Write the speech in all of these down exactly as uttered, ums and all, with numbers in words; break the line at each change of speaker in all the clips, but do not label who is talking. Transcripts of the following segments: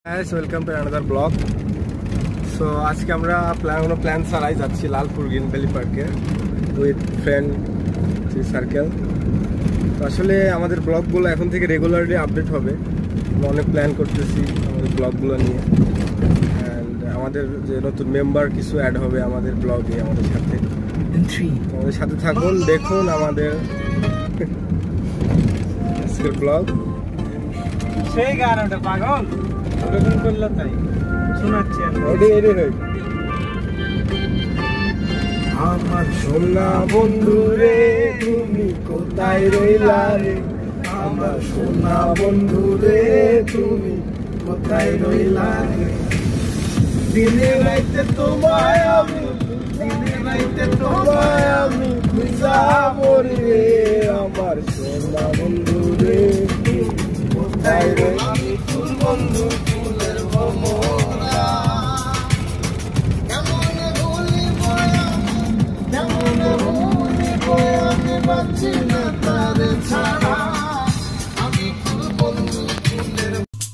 Guys, welcome to another vlog. So আজকে আমরা plan কোনো প্ল্যান ছাড়াই যাচ্ছি লালপুর গ্রিন ভ্যালি পার্কে উইথ ফ্রেন্ড সার্কেল। তো আসলে আমাদের ব্লগগুলো এখন থেকে রেগুলারলি আপডেট হবে। আমরা অনেক প্ল্যান করতেছি আমাদের ব্লগগুলো নিয়ে, অ্যান্ড আমাদের যে নতুন মেম্বার কিছু অ্যাড হবে আমাদের ব্লগে আমাদের সাথে। আমাদের সাথে থাকুন, দেখুন আমাদের আজকের ব্লগ।
সেই গানটা পাগল ওরকম করলো তাই শোনাচ্ছি
আমার সোনা বন্ধু রে তুমি কোথায় রইলা রে, আমার সোনা বন্ধু রে তুমি কোথায় রইলা রে, দিনে রাইতে তোমায় আমি দিনে রাইতে তোমায় আমি খুঁজা মরি রে, আমার সোনা বন্ধু রে কোথায় রইলা ফুল বন্ধু ফুলের ভ্রমরা কেমন ভুলিব কেমন ভুলিব আমি বাঁচি না তার ছাড়া, আমি ফুল বন্ধু ফুলের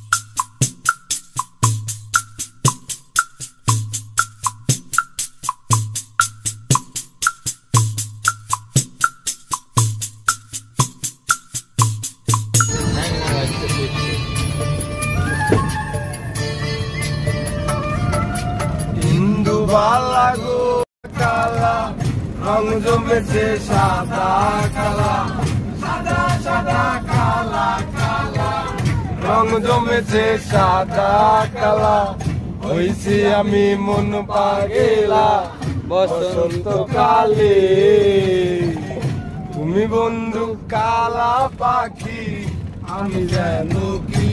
বালা গো কালা রং জমেছে সাদা কালা, সাদা সাদা কালা কালা রং জমেছে সাদা কালা, হইছি আমি মন পাগেলা বসন্ত কালে, তুমি বন্ধু কালা পাখি আমি যেন কি,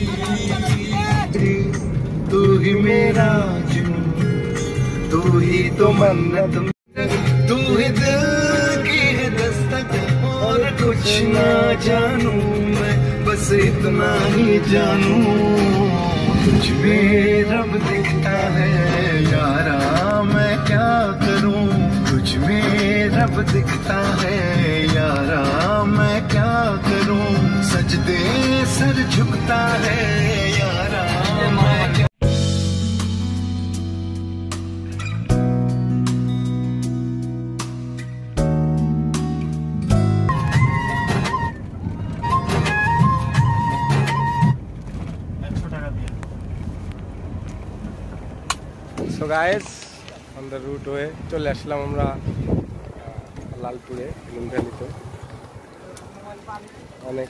তুই মেরা तू ही तो मन्नत तू ही दिल की है दस्तक और कुछ ना जानू मैं बस इतना ही जानू, तुझ में रब दिखता है यारा मैं क्या करूं, तुझ में रब दिखता है यारा मैं क्या करूं, सजदे सर झुकता है यारा मैं क्या। So guys, on the route way চলে আসলাম আমরা লালপুরে গ্রিন ভ্যালিতে। অনেক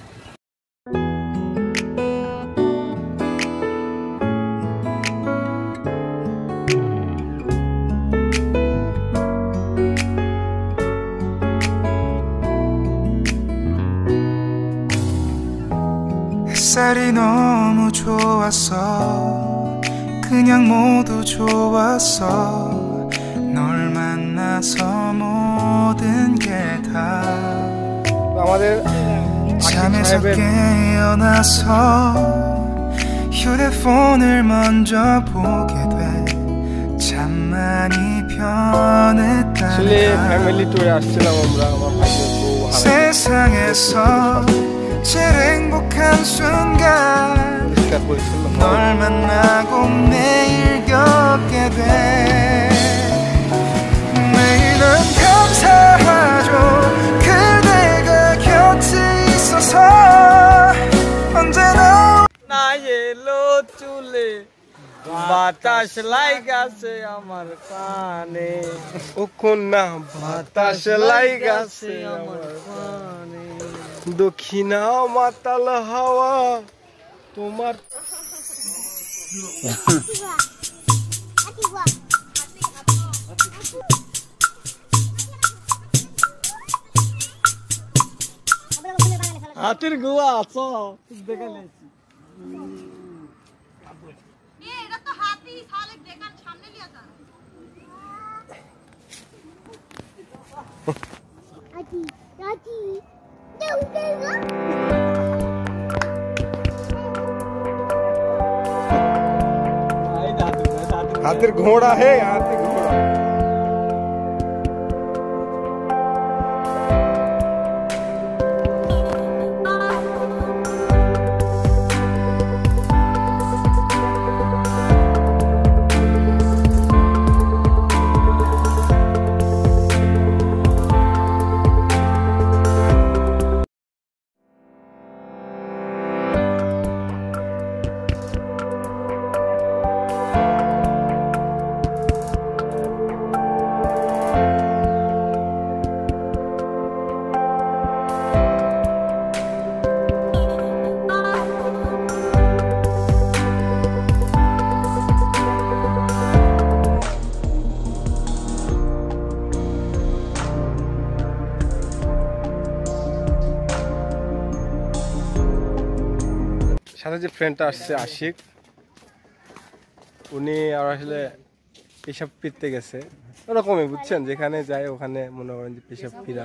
햇살이 너무 좋았어 그냥 모두 좋았어 널 만나서 모든 게 다 잠에서 깨어나서 휴대폰을 먼저 보게 돼 참 많이 변했다는 세상에서 제일 행복한 순간 널 만나고 매일 겪게 돼, 매일은 감사하죠 그대가 곁에 있어서 언제나
나의 로줄레 বাতাস লাইগাছে আমার কানে,
ওখন না বাতাস লাইগাছে আমার
কানে,
দক্ষিণা মাতাল হাওয়া তোমার
হাতির গুয়া আছো দেখালে
এটা তো হাতি সালে দেখার সামনে লিয়া যা হাতি হাতি দেউ দেউ
हाथीर घोड़ा है, हाथी घोड़ा
যে ফ্রেন্ডটা আসছে আশিক, উনি আর আসলে পেশাব ফিরতে গেছে ওরকমই, বুঝছেন, যেখানে যায় ওখানে মনে করেন যে পেশাব ফিরা।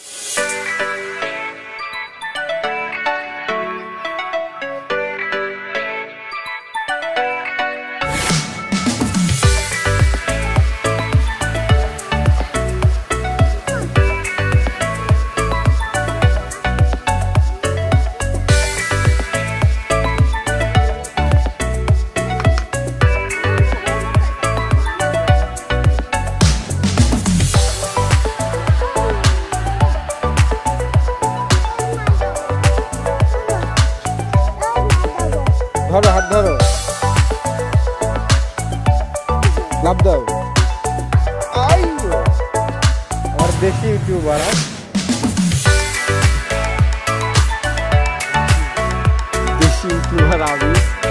ধরো, হাত ধরো, লাভ দাও। আর বেশি ইউটিউবার, বেশি ইউটিউবার আমি।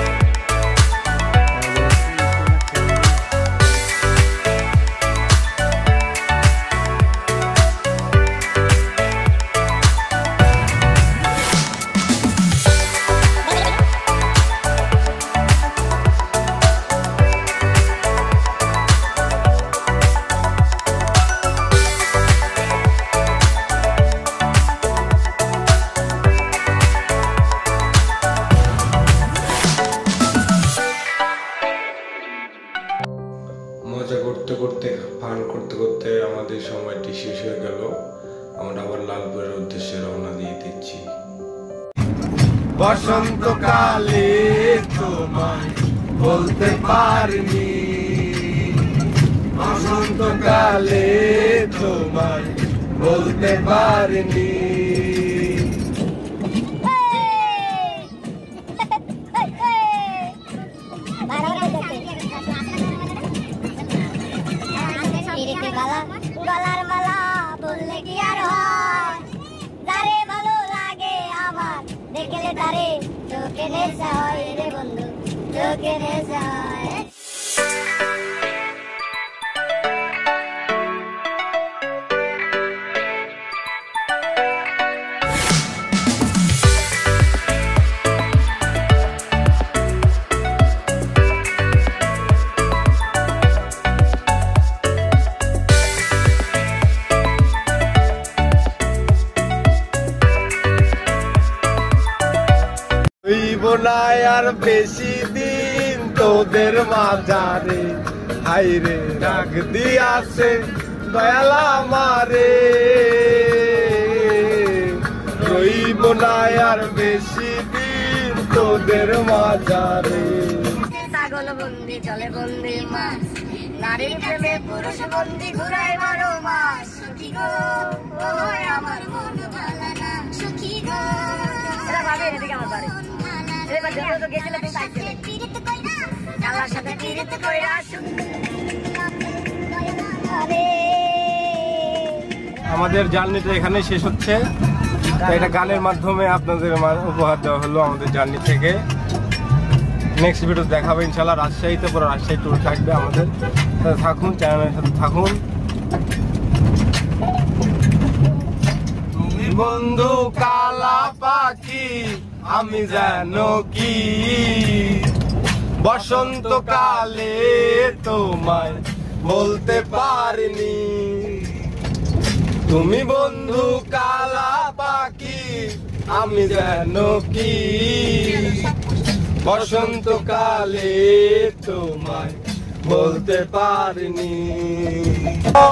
মজা করতে করতে ফান করতে করতে আমাদের সময়টি শেষ হয়ে গেল। আমরা আবার লালপুরের উদ্দেশ্যে রওনা দিয়ে দিচ্ছি।
বসন্তকালে তোমায় বলতে পারিনি, বসন্তকালে তোমায় বলতে পারিনি।
গলার মালা বললে কি আর হয়, যারে ভালো লাগে আমার দেখলে তারে চোখে নেশা হয় রে বন্ধু, চোখে নেশা হয়।
নাই আর বেশি দিন তোদের মাঝারে, হাইরে রাগ দিয়াছে দয়ালা মারে। রইব নাই আর বেশি দিন তোদের মাঝারে।
ছাগল বন্দি চলে বন্দি মাছ, নারীর প্রেমে পুরুষ বন্দি ঘুরাই বারো মাস। সখী গো ওই আমার মন ভালা না, সখী গো এরা ভাবে এদিকে আমার বাড়ি এবার যত তো গেছিলে তুমি পাইছিলে পিরিত কইরা কালার সাথে পিরিত কইরা
আমাদের জার্নিটা এখানে শেষ হচ্ছে। এটা গানের মাধ্যমে আপনাদের উপহার দেওয়া হলো আমাদের জার্নি থেকে। নেক্সট ভিডিও দেখাবো ইনশাল্লাহ। রাজশাহীতে পুরো রাজশাহী ট্যুর থাকবে আমাদের, থাকুন, চ্যানেলের সাথে থাকুন।
তুমি বন্ধু কালা পাখি, আমি জানো কি বসন্তকালে তোমায় বলতে পারিনি। তুমি বন্ধু কালা পাখি, আমি জানো কি বসন্তকালে তোমায় বলতে পারিনি।